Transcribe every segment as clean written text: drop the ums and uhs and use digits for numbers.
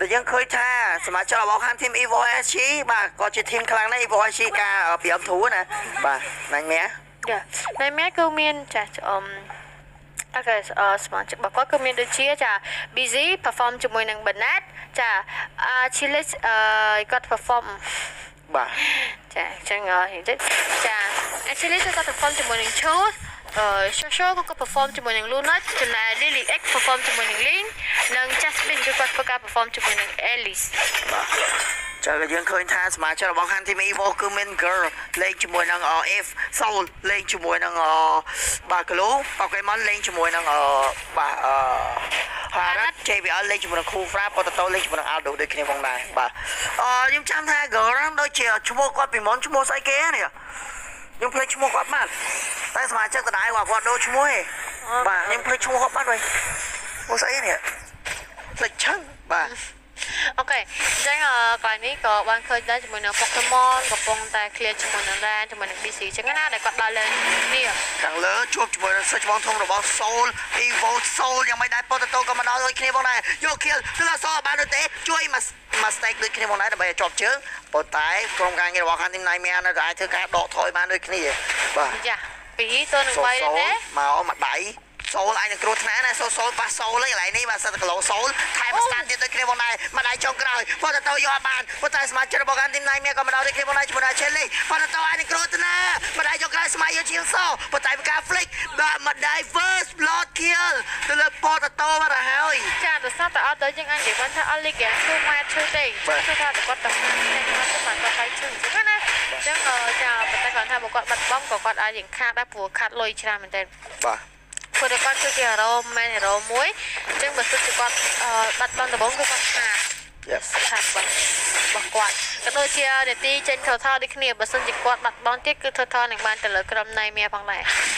ยังเคยท่าสมัยจะบอกห้ามทีมอีโวเอชีบ่าก็จะทีมครั้งในอีโวเอชีกาเปรียบถูนะบ่านั่นแม่ในแม่ก็มีจะถ้าเกิดสมองจะบอกว่าก็มีโดยเชี่ยจะ busy perform จมูกหนังบันนัดจะชิลิสก็ perform บ่าจะจังเห็นจะชิลิสก็ perform จมูกหนังโชว์โชว์ก็ perform จมูกหนังลูนัทจนลิลี่เอ็ก perform จมูกหนังลินนังจัสบินก็ประกาศ perform จมูกหนังเอลิสจะยังเคยท่าสมัยจะบอกห้ามทีมอีโวคือเมนเกิร์ลเล่นจมูกหนังเอฟโซลเล่นจมูกหนังบากลูโปเกมอนเล่นจมูกหนังบ่าฮารัตเจวิอัลเล่นจมูกหนังคูฟราปอตโต้เล่นจมูกหนังอัลโดโดยคิดว่าไงบ่ายังจำท่าเกิร์ลโดยเชี่ยวจมูกก็เป็นมอนจมูกไซเก้เนี่ยยังเพลย์จมูกก็มากแต่สมัยจะกระไดกว่าโดจมูกบ่ายังเพลย์จมูกก็มากเลยโมไซเนี่ยเล็กชั้นบ่าโอเคจังก่อนนี้ก็วันเคยได้จมูกหนังโปเกมอนกับปงแต่เคลียร์จมูกหนังแดงจมูกหนังบีซีจังงั้นได้ก็ได้เลยนี่ครั้งเลิศชวบจมูกหนังเซจมองทงระบบโซลอีโวโซลยังไม่ได้โปรโตก็มาดาวโดยคิดว่าไงโยเคียลคือเราซ้อมบาร์เต้ช่วยมาสเต็กด้วยคิดว่าไงแต่ไปจบเชื้อปวดตายโครงการเงี้ยบอกคันทีมนายเมียนะได้เธอการดอกถอยมาด้วยคิดนี่บ่าจ้ะปีตัวหนึ่งใบเลยมาเอามาได้โซลไอ้เนี่ยกรูธนาเนี่ยโซลปะโซลเลยอะไรนี่มาสัตว์กะโหลโซลไทยมาสตาร์ทด้วยคิดว่าไงมาได้จงกระไรพอจะโตยอดบานพอใจสมาชิกบอกคันทีมนายเมียก็มาดาวด้วยคิดว่าไงจมูกเชลลี่พอจะโตไอ้เนี่ยกรูธนามาได้จงกระไรสมัยยูชิลโซ่พอใจเป็นการฟลิกมาได้ first blood kill ตัวเลยพอจะโตมาได้เฮ้ยจ้าแต่ทราบแต่เอาแต่ยังไงเดี๋ยววันถ้าเอาลิกชื่อมาชื่อเด็กชื่อท่าแต่ก็ต้องสมัครก็ไปชื่อใช่ไหมนะจังจะแต่ก่อนถ้าบอกว่าบัดบ้องก็อาอย่างคาดได้ผัวคาดลอยชราเหมือนเดิมคนเด็กก็คือเราแม่เรามวยจังบัดสุดก็บัดบ้องแต่บ้องก็บัดขาดบัดกวาดก็โดยเชียร์เดี๋ยวตีเจนเท่าได้ขี้บัดสุดจิกวาดบัดบ้องที่คือเท่าหนึ่งบานแต่ละกรมในเมียพังไหน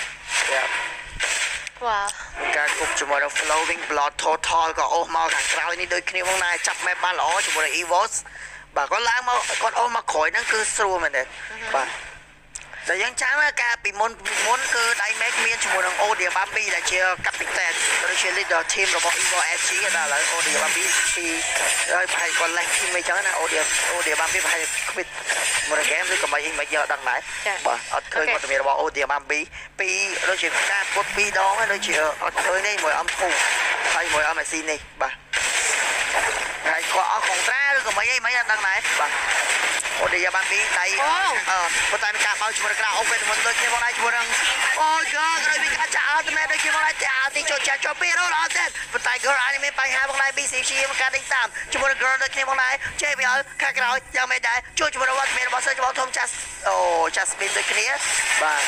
ว้าวการกุบจมูกเรา flowing blood total ก็โอ้มาขังเรานี่โดยขี้พังไหนจับแม่บ้านอ๋อจมูกเรา evos บ่าก็ล้างมาก็โอ้มาข่อยนั่นคือสรูเหมือนเดิมบ่าแต่ยังช้าว่าการปีมนคือได้แม็กเมียนจมูกของโอเดียบัมบี้แต่เชียร์กับติแตนโดยเชียร์ลีดเดอร์ทีมเราบอกอีโวเอชีก็ได้แล้วโอเดียบัมบี้ปีเลยไปก่อนแรกที่ไม่เจอนะโอเดียบัมบี้ไปปิดมรดกแกมหรือก็ไม่เยอะดังไหนบ่เคยก็จะมีเราบอกโอเดียบัมบี้ปีโดยเชียร์การกดปีดองโดยเชียร์เคยนี่มวยอัมพูใครมวยอัมไอซีนี่บ่ใครก็เอาของแท้หรือก็ไม่ดังไหนบ่โอเดียบัมบี้ได้พอตายมีการเมาจมูกกระเอาเป็นมันโดยคิดว่าไงจมูกนังโอ้ยก็เลยมีการจะเอาแต่แม่โดยคิดว่าไงจะเอาที่โจทย์โจปีเราเอาเส้นพอตายก็อันนี้ไม่ไปหาพวกนายบีซีชีมันการติดตามจมูกกระโดยคิดว่าไงเจ๊ไปเอาข้ากระเอายังไม่ได้ช่วยจมูกว่าเมย์บอกเซจมูกทอมจัสโอ้จัสบินโดยคิดเนี่ยบ้า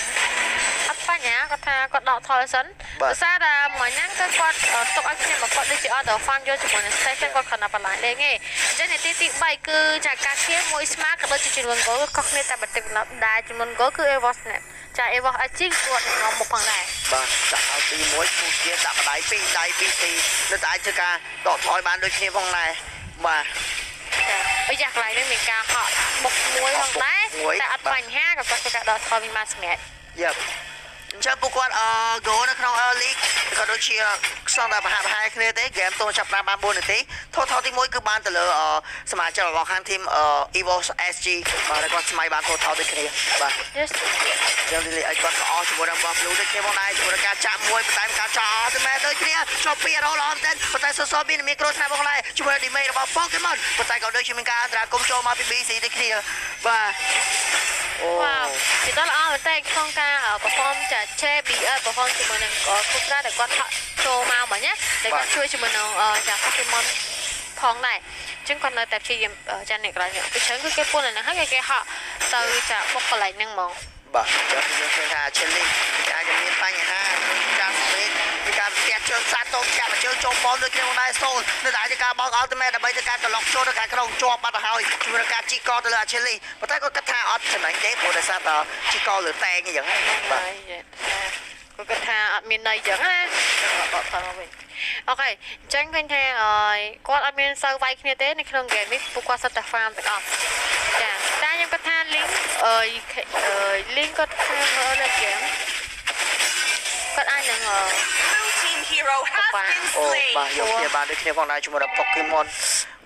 apa nya kata kot dok tholesan besar banyak kan kot tok akhirnya bapak dia ada farm jo cuma station kot kena apa lain nge jadi titik baik ke jaga kia mau isma kalau cuci go kok ni tak betul dah cuma go ke evos net cha evos acing kot ngomong pang lai បាទដាក់ឲ្យទី1ពុះជាដាក់បដៃ2ដៃ2ទីនៅតែធ្វើការដកថយបានដូចគ្នាផងដែរបាទចាយ៉ាងไรនឹងមានការហក់បុកមួយផងដែរតែអត់បញ្ហាក៏គាត់ធ្វើការដកថយមានមកសម្រាប់យ៉ាអញ្ចឹងពួកគាត់ហ្គោនៅក្នុង League ក៏ដូចជាខ្សងតែប្រហាក់ប្រហែលគ្នាទេហ្គេមតូនចាប់បាន4នាទីថតទី1គឺបានទៅលើសមាជិករបស់ខាងធីម EVOS SG បាទគាត់ស្មៃបានថតដូចគ្នាបាទចឹងនេះឲ្យគាត់ក៏អស់ជាមួយនឹងបង Blue ដូចគ្នាផងដែរជាមួយនឹងការចាក់មួយបន្តែការចាក់អស់តែមែនដូចគ្នាជាប់2រល្អមែនតែប៉ុន្តែសសមានមីក្រូឆ្នាំផងដែរជាមួយនឹង Damage របស់ Pokemon ប៉ុន្តែក៏ដូចជាមានការអន្តរាគមចូលមកពី BC ដូចគ្នាបាទว้าวจิตตละแต่ក្នុងការ perform ចា JBL perform ជាមួយនឹងគ្រប់ត្រាដែលគាត់ចូលមកមកណាដែលគាត់ជួយជាមួយនឹងចា Pokemon ផងដែរអញ្ចឹងគាត់នៅតែព្យាយាមចាអ្នកក្រៅនេះពីច្រើនគឺគេពុនហ្នឹងហើយគេហក់ទៅចាបុកកន្លែងហ្នឹងហ្មងបាទចាំយើងឃើញថា Chili អាចจะមានបញ្ហាចាស់ពេកពីការផ្ទះជើងសាតូនចាក់ជើងចូលបងដូចគ្នាដែរសូននៅតែជាការបោកអល់ទីមេដើម្បីទៅការត្រឡប់ចូលទៅខាងក្នុងជាប់បាត់ទៅហើយជាមួយនឹងការជីកទៅលើ Chili ប៉ុន្តែគាត់គិតថាអត់ចំណេញទេព្រោះដោយសារតែជីកលើតែងអញ្ចឹងបាទគាត់គិតថាអត់មានន័យអញ្ចឹងណាបកថយមកវិញអូខេអញ្ចឹងឃើញថាគាត់អត់មានសូវវាយគ្នាទេនៅក្នុងហ្គេមនេះពួកគាត់សិតតែ farm ទាំងអស់ចាតែខ្ញុំគិតថា link គាត់ធ្វើនៅហ្គេមគាត់អាចនឹងបាទយកគ្នាបានដូចគ្នាផងដែរជាមួយនឹង Pokemon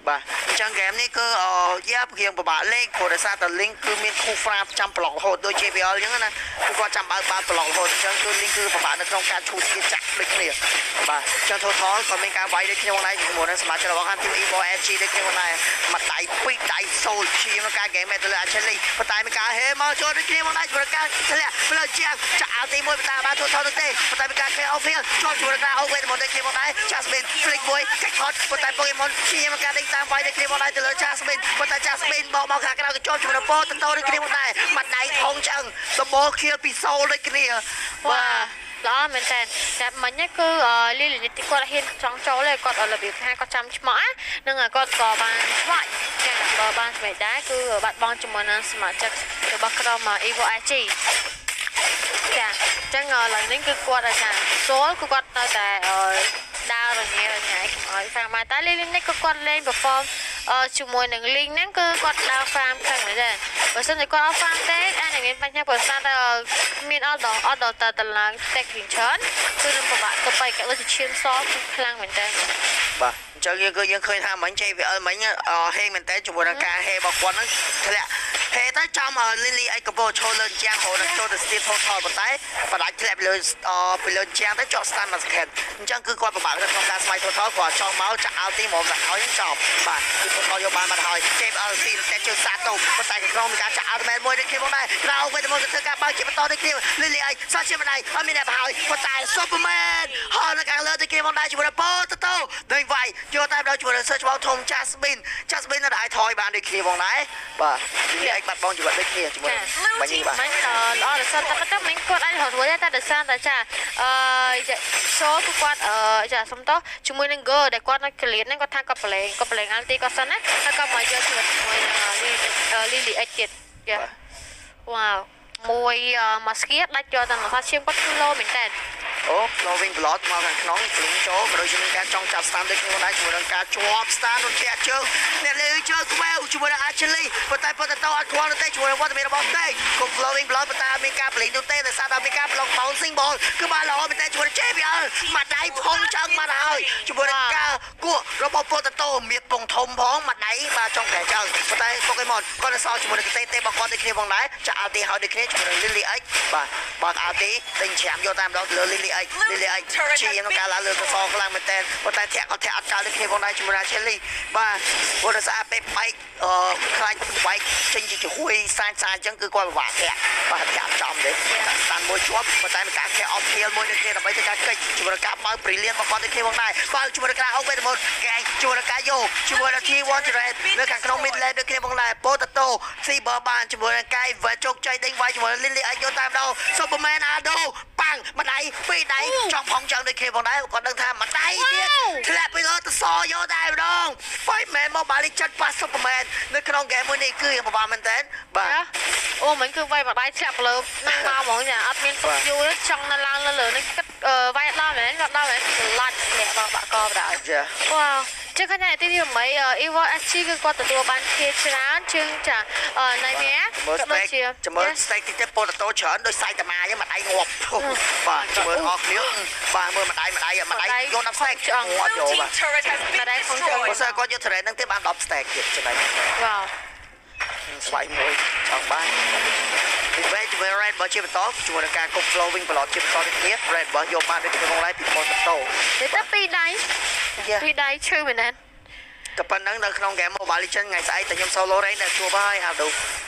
បាទអញ្ចឹងហ្គេមនេះគឺយ៉ាប់រៀងពិបាកលេងព្រោះដោយសារតែ link គឺមានគូ frame ចាំប្លុករហូតដូច JBL អញ្ចឹងណាគឺគាត់ចាំបើកប្លុករហូតអញ្ចឹងគឺ link គឺពិបាកនៅក្នុងការឈូសទាចាក់ដូចគ្នាបាទអញ្ចឹង total ក៏មានការវាយដូចគ្នាផងដែរជាមួយនឹងសមាជិករបស់ខាង team Evo SG ដូចគ្នាផងដែរមួយដៃពីរដៃសូលឈាមក្នុងការ game ទៅលើ Achilles ប៉ុន្តែមានការហេមកចូលដូចគ្នាផងដែរជាមួយការធ្លាក់ផ្លូវជាងចាក់ទី1ប៉ុន្តែបាន total ទៅទេប៉ុន្តែមានការ clear off field ចូលជាមួយនឹង over មកដូចគ្នាផងដែរ Jasmine flick មួយកាច់ខត់ប៉ុន្តែ Pokemon ឈាមក្នុងការដេញតាមវាយដូចគ្នាផងដែរទៅលើ Jasmine ប៉ុន្តែ Jasmine បោកមកខាងក្រៅក៏ចូលជាមួយនឹង Po ទៅដូចគ្នាផងដែរមួយដៃធំចឹងដបខៀលពីសូលដូចគ្នាបាទល្អមែនតើតែមិញគឺលីលីនេះគាត់ហ៊ានចង់ចូលទេគាត់របៀបថាគាត់ចាំឆ្មោះនឹងគាត់ក៏បានឆ្វាច់ចាក៏បានស្មែដែរគឺបាត់បង់ជាមួយនឹងសមាជិករបស់ក្រុម Evo SG ចាអញ្ចឹងឡើងនេះគឺគាត់អាចារ្យសូលគឺគាត់នៅតែដើររញ៉េរញ៉ៃកុំឲ្យសាមាតែលីលីនេះក៏គាត់លេង perform ជាមួយនឹង link ហ្នឹងគឺគាត់ដើរ farm ខ្លាំងមែនទេបើមិនតែគាត់អត់ farm ទេអាចនឹងមានបញ្ហាព្រោះសារតែមានអត់ដល់ទៅឡើង tech វិញច្រើនគឺនឹងពិបាកទៅបែកក៏ដូចជាឈាមសគឺខ្លាំងមែនទេបាទអញ្ចឹងយើងឃើញថាមិញ JVL មិញហេមែនតើជាមួយនឹងការហេរបស់គាត់ហ្នឹងធ្លាក់ហេទៅចំលីលីអីកបោឈរលើជាងហូរចូលទៅ Steve Total ប៉ុន្តែបដាច់ធ្លាក់ពីលើជាងទៅចក stand មួយ second អញ្ចឹងគឺគាត់ពិបាកនៅក្នុងការស្វែង Total គាត់ចង់មកចាក់អោទីមកដាក់ឲ្យចប់បាទគឺ Total យកបានមកហើយ JVL ស៊ីតែជើងសាទៅប៉ុន្តែក្នុងមានការចាក់អោមែនមួយដូចគ្នាផងដែរក្រៅវិញទៅមកធ្វើការបើកជាបន្តដូចគ្នាលីលីអីសាជាម្ដាយអត់មានអ្នកបហើយប៉ុន្តែ Superman ហោនៅខាងលើដូចគ្នាផងដែរជាមួយនឹង Po ទៅដេញវាយយកតែដល់ជាមួយនឹង search ball ធំ Jasmine នៅតែថយបានដូចគ្នាផងដែរបាទលីលីអីបាត់បង់ជីវិតដូចគ្នាជាមួយបាញ់នេះបាទល្អដល់សិនតែមិញគាត់អាចរត់រួចតែដោយសារតែចាសូគឺគាត់ចាសុំតោះជាមួយនឹង girl ដែលគាត់នៅក្លៀនហ្នឹងគាត់ថាគាត់ប្រឡែងអាល់ទីគាត់សិនណាហើយគាត់មកយកជាមួយលីលីអិចទៀតចាវ៉ាវមួយស្គៀដាច់យកតែថាឈាមគាត់គឺឡូមែនតើអូ flowing blood មកខាងក្នុងព្លីងចូលក៏ដូចជាមានការចង់ចាប់ stand ដូចគ្នាដែរជាមួយនឹងការជាប់ stand នោះធាក់ជើងអ្នកលើជើងក្បែវជាមួយនឹង Achilles ប៉ុន្តែទៅអត់ខ្វល់ទេជាមួយនឹងវត្តមានរបស់ទេក៏ flowing blood ប៉ុន្តែមានការព្លីងនោះទេដោយសារតែមានការ block bouncing ball គឺបានល្អមែនតើជាមួយនឹង JBL មួយដៃផុងចឹងមកហើយជាមួយនឹងការគក់របស់ Potato មានពងធំផងមួយដៃបាទចង់តែចឹងប៉ុន្តែ Pokemon គាត់នៅសល់ជាមួយនឹងទេរបស់គាត់ដូចគ្នាផងដែរចាក់ Alti ហើយដូចគ្នាជាមួយនឹង Lily X បាទបើក Alti ដេញច្រាមយកតាមដល់លើ Lily X ជាក្នុងការឡើងលើកសខ្លាំងមែនតើប៉ុន្តែធាក់អត់ចោលដូចគ្នាផងដែរជាមួយនឹង Chelsea បាទព្រោះដោយសារពេលបែកខ្លាញ់បែកចេញជាហួយសាញអញ្ចឹងគឺគាត់ពិបាកធាក់បាទធាក់ចំទេតាមមួយជាប់ប៉ុន្តែការធាក់អត់ធៀលមួយដូចគ្នាដើម្បីធ្វើការកិច្ចជាមួយនឹងការបើក brilliant របស់គាត់ដូចគ្នាផងដែរបើជាមួយនឹងការអូវេតមុនកែជាមួយនឹងការយកជាមួយនឹង T1 Trade នៅខាងក្នុង mid lane ដូចគ្នាផងដែរ Potato Cyber បានជាមួយនឹងកាយវ៉ាជោគជ័យដេញវាយជាមួយនឹង Lily អាចយកតាមដល់ Superman Aldo ប៉ាំងម្ដាយពីរដៃចង់ផងចឹងដូចគ្នាផងដែរគាត់ដឹងថាម្ដាយទៀតធ្លាក់ពីលើទៅសយកដែរម្ដងបាយមែនមកបាលីចិត្តប៉ា Superman នៅក្នុង game មួយនេះគឺពិបាកមែនតើបាទអូមិនគឺវាយម្ដាយធ្លាក់ពីលើនឹងមកហ្មងចាអត់មានទុកយូរចង់នៅឡើងលើនេះគិតវាយដល់មែនគាត់ដល់មែនឡាច់លាក់បាក់កបដែរចាវ៉ាចឹងខណៈទី8 Evo SG គឺគាត់ទទួលបានភាគច្រើនជាងចាណៃម៉ែក៏ដូចជាជាមួយ stake តិចទៅ Potato ច្រើនដោយសាយតាម៉ាហ្នឹងម្ដាយងាប់បាទជាមួយអស់គ្នាបាទមើលម្ដាយយក10 stake ឆ្អឹងងាប់យកបាទម្ដាយខំជួយបើសិនគាត់យក trade ហ្នឹងទេបាន10 stake ទៀតចំណេញវ៉ាវស្វ័យមួយចង់បានពីវេជាមួយ red បើជាបន្តជាមួយនឹងការគប់ flowing block ជាបន្តទៀត red បើយកបានដូចក្នុងឡៃពី Potato តែពីរដៃឈឺមែនទេតែប៉ុណ្ណឹងនៅក្នុង game Mobile Legends ថ្ងៃស្អែកតែខ្ញុំ solo rank ដែលជួបហើយអាដូ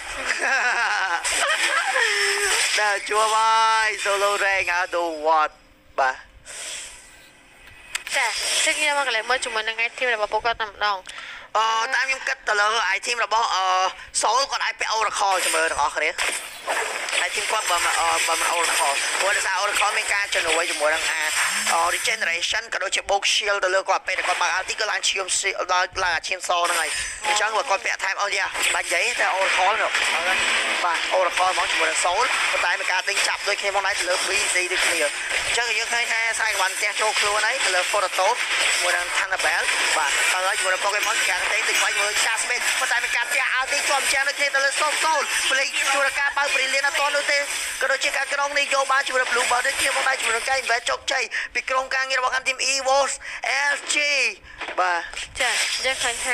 ដែលជួបហើយ solo rank អាដូ what បាទចាចឹងខ្ញុំមកកន្លែងមើលជាមួយនឹង team របស់ពួកគាត់តែម្ដងតាមខ្ញុំគិតទៅលើ team របស់Soul គាត់អាចពាក់ Oracle ជាមួយទាំងអស់គ្នាហើយ team គាត់បើមិន Oracle ព្រោះដោយសារ Oracle មានការជំនួយជាមួយនឹង regeneration ក៏ដូចជា book shield ទៅលើគាត់ពេលគាត់បើក ulti ក៏ឡើងឈាមឡើងអាឈាមសហ្នឹងហើយអញ្ចឹងបើគាត់ពាក់ time អស់យ៉ាបាច់និយាយតែ Oracle នោះបាទ Oracle មកជាមួយនឹង Soul ប៉ុន្តែមានការដេញចាប់ដូចគ្នាមកដែរទៅលើ BC ដូចគ្នាអញ្ចឹងយើងឃើញថាខ្សែក្បាន់ផ្ទះចូលខ្លួនហើយទៅលើ Potato ជាមួយនឹង Thunderbell បាទហើយជាមួយនឹង Pokemon ការទេទៅខ្វាយមើល Jasmine ប៉ុន្តែមានការផ្ទះ ulti ជាប់ជាងដូចគ្នាទៅលើ Soul ភ្លេចជួយការបើក brilliant អត់តនោះទេក៏ដូចជាការក្រុងនេះយកបានជាមួយនឹង Blue Bird ដូចគ្នាមកដែរជាមួយនឹងកាយ invest ជោគជ័យពីក្រុមការងាររបស់ทีม EVOS LG បាទចាយើងឃើញថា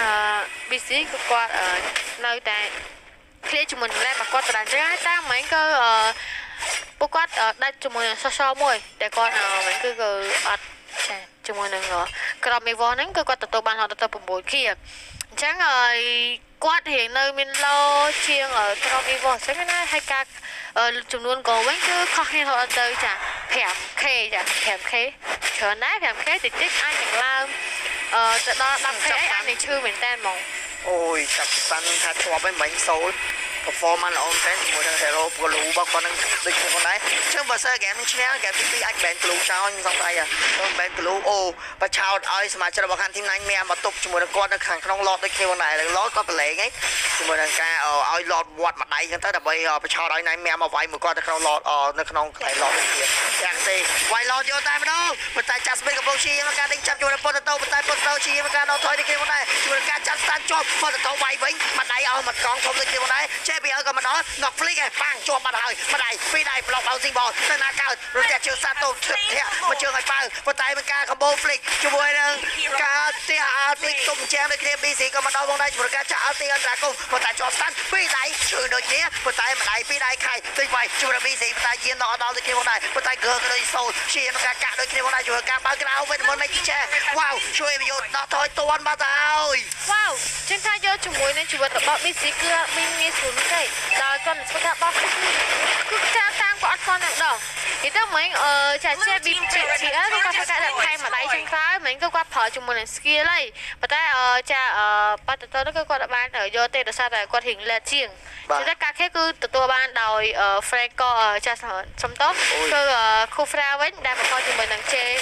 BC ក៏គាត់នៅតែឃ្លាជាមួយនឹងឡែមកគាត់ដដែលចឹងហើយតាមហ្នឹងក៏ពួកគាត់ដាច់ជាមួយនឹង social មួយតែគាត់ហ្នឹងគឺអត់ចាជាមួយនឹងក្រុម EVOS ហ្នឹងគឺគាត់ទទួលបានរហូតដល់6 kia អញ្ចឹងគាត់រៀងនៅមានឡូជាងក្រុម EVOS អញ្ចឹងណាហើយការចំនួនក៏វិញគឺខុសគ្នារហូតទៅចា 5k ចា 5k ច្រើនដែរ 5k តិចតិចអាចនឹងឡើងទៅដល់ 10k អាចនឹងឈឺមែនតើហ្មងអូយចាប់សាន់ថាធ្លាប់ហើយមិញសូល performance ល្អមែនជាមួយនឹង hero blue របស់គាត់នឹងដូចគ្នាផងដែរអញ្ចឹងបើសិនហ្គេមឈ្នះហ្គេមទី2អាច ban blue ចោលខ្ញុំសង្ស័យហ៎ ban blue អូបើឆោតឲ្យសមាជិករបស់ខាង team 9 មានមកទុកជាមួយនឹងគាត់នៅខាងក្នុង lot ដូចគ្នាផងដែរ lot គាត់ប្រឡែងហីជាមួយនឹងការឲ្យ lot វត្តម្ដៃអញ្ចឹងទៅដើម្បីបញ្ឆោតឲ្យ9មានមកវាយមួយគាត់នៅក្នុង lot នៅក្នុងកន្លែង lot ដូចគ្នាយ៉ាងទេវាយ lot យកតែម្ដងប៉ុន្តែចាស់ស្ពេកកំពុងជាមកការដេញចាប់ជាមួយនឹងប៉ុន្តែប៉ុន្តែជាមកការដល់ថយដូចគ្នាផងដែរជាមួយនឹងការចាត់ស្តានជាប់ប៉ុន្តែវាយវិញម្ដៃឲ្យមកកងធំដូចគ្នាផងដែរចេះពីឲ្យក៏មកដល់nok flick ឯងប៉ាំងជាប់បាត់ហើយម្ដាយពីរដៃប្លុកបោស៊ីបោទៅណាកើតរត់តែជើងសាតូធាក់មកជើងឲ្យប៉ៅប៉ុន្តែមានការកបោ flick ជាមួយនឹងការទះអាទីទុំជាងដូចគ្នា BC ក៏មកដល់ផងដែរជាមួយការចាក់អាទីអន្តរាគមប៉ុន្តែជាប់ស្តាន់ពីរដៃជើងដូចគ្នាប៉ុន្តែម្ដាយពីរដៃខៃទិញវាយជាមួយនឹង BC ប៉ុន្តែយានដល់ដូចគ្នាផងដែរប៉ុន្តែ girl ក៏ដូចសូលជានឹងការកាក់ដូចគ្នាផងដែរជួយការបើក្រៅវិញមុនមិនចេះវ៉ាវជួយវាយកដល់ថយតួនបាត់ហើយវ៉ាវចឹងថាយកជាមួយនឹងជីវិតរបស់ BC គឺមានងាយស្រួលទេដល់គាត់ស្គាល់ថាបោះគឺការតាមក៏អត់គាត់ដល់និយាយទៅមិញចាចេះ BC គាត់ប្រកាសថាថែមម្ដាយជាងក្រោយមិញគឺគាត់ប្រើជាមួយនឹង skill ហើយប៉ុន្តែចាបាត់ទៅនោះគឺគាត់បានយកទេដោយសារតែគាត់រៀងលេតជាងចឹងតែការខេគឺទទួលបានដោយ Frank ក៏ចាសំតោគឺ Kufra វិញដែលប្រកបជាមួយនឹង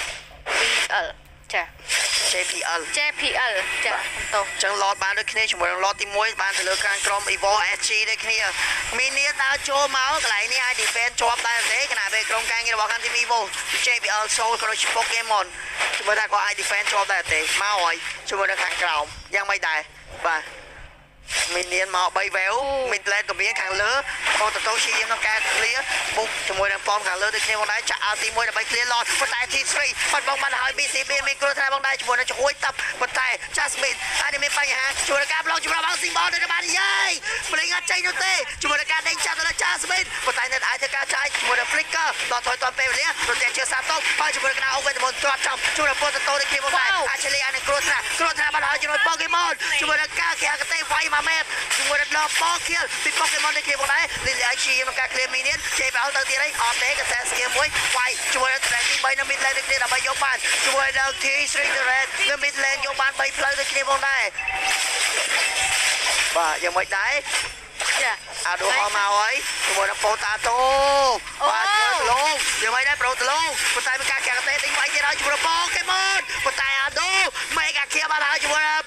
JPL ចា JPL ចាសំតោចឹង lot បានដូចគ្នាជាមួយនឹង lot ទី1បានទៅលើខាងក្រុម Evo SG ដូចគ្នាមាននាដើរចូលមកកន្លែងនេះអាច defend ជាប់ដែរទេខណៈពេលក្រុមការងាររបស់ខាង team Evo JPL Soul ក៏ដូច Pokemon ជាមួយតែគាត់អាច defend ជាប់ដែរទេមកហើយជាមួយនឹងខាងក្រោមយ៉ាងមិនដែរបាទមាននាមក3 wave មាន lane ក៏មានខាងលើបងតតោជាយាមក្នុងការ clear បុកជាមួយនឹងប៉មខាងលើដូចគ្នាបងដែរចាក់ទី1ដើម្បី clear lot ប៉ុន្តែ T3 បាត់បងបានហើយ BCB មានគ្រោះថ្នាក់បងដែរជាមួយនឹងជួយតាប់ប៉ុន្តែ Jasmine អាចមានបញ្ហាជួយនឹងការប្លង់ជាមួយបងស៊ីបលទៅបានយាយព្រេងអត់ចេញនោះទេជាមួយនឹងការដេញចាប់ទៅ Jasmine ប៉ុន្តែនៅអាចធ្វើការចាយជាមួយនឹង Flicker ដល់ថយតាន់ពេលវេលារត់តែជឿសាតោហើយជាមួយនឹង over ទៅមុនទាត់ចាប់ជួយនឹងប៉តតោដូចគ្នាបងដែរអាចឆ្លៀអានឹងគ្រោះថ្នាក់បានហើយជាមួយ Pokemon ជាមួយនឹងការគេកទេវាយមកមែនជាមួយនឹងដល់ប៉គៀលពី Pokemon នេះគេបងដែរលីលីឈីក្នុងការ clear minion ជេបឲ្យទៅទៀតហើយអត់ទេកសែ skill មួយវាយជួយនឹង track ទី3នៅ mid lane នេះគ្នាដើម្បីយកបានជួយនឹង T3 Red នៅ mid lane យកបាន3ផ្លូវដូចគ្នាបងដែរបាទយ៉ាងម៉េចដែរចាអាដូហោមកហើយជាមួយនឹងប៉ូតាតូបាទចូលទៅលោកយ៉ាងម៉េចដែរប្រូទៅលោកប៉ុន្តែមានការកាកទេទិញវាយទៀតហើយជាមួយនឹង Pokemon ប៉ុន្តែអាដូមេកាគៀបានហើយជាមួយនឹង